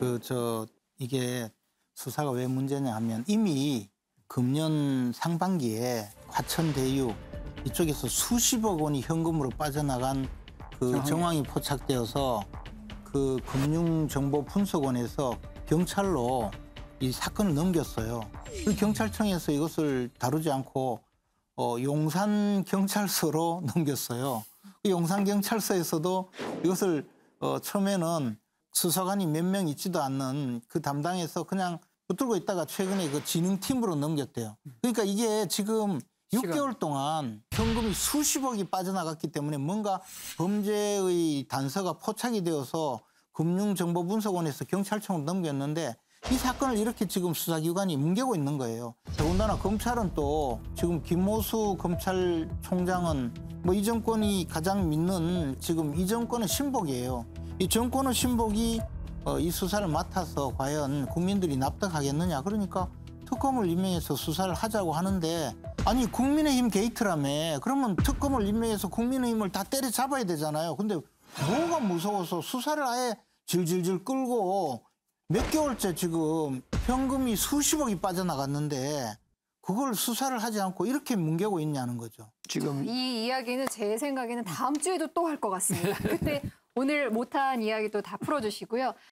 이게 수사가 왜 문제냐 하면 이미 금년 상반기에 과천대유 이쪽에서 수십억 원이 현금으로 빠져나간 그 정황이 포착되어서 그 금융정보분석원에서 경찰로 이 사건을 넘겼어요. 그 경찰청에서 이것을 다루지 않고 용산경찰서로 넘겼어요. 그 용산경찰서에서도 이것을 처음에는 수사관이 몇 명 있지도 않는 그 담당에서 그냥 붙들고 있다가 최근에 그 진흥팀으로 넘겼대요. 그러니까 이게 지금 6개월 동안 현금이 수십억이 빠져나갔기 때문에 뭔가 범죄의 단서가 포착이 되어서 금융정보분석원에서 경찰청으로 넘겼는데 이 사건을 이렇게 지금 수사기관이 뭉개고 있는 거예요. 더군다나 검찰은 또 지금 김호수 검찰총장은 뭐 이 정권이 가장 믿는 지금 이 정권의 신복이에요. 이 정권의 신복이 이 수사를 맡아서 과연 국민들이 납득하겠느냐. 그러니까 특검을 임명해서 수사를 하자고 하는데 아니 국민의힘 게이트라며 그러면 특검을 임명해서 국민의힘을 다 때려잡아야 되잖아요. 근데 뭐가 무서워서 수사를 아예 질질질 끌고 몇 개월째 지금 현금이 수십억이 빠져나갔는데 그걸 수사를 하지 않고 이렇게 뭉개고 있냐는 거죠. 지금 이 이야기는 제 생각에는 다음 주에도 또 할 것 같습니다. 그때 오늘 못한 이야기도 다 풀어주시고요.